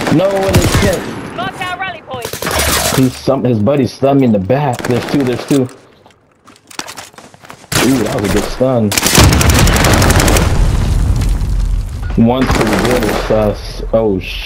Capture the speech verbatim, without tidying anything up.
No, and they can't. Mark our rally point. He's some. His buddy stunned me in the back. There's two. There's two. Ooh, that was a good stun. One's pretty good. It's sus. Oh sh.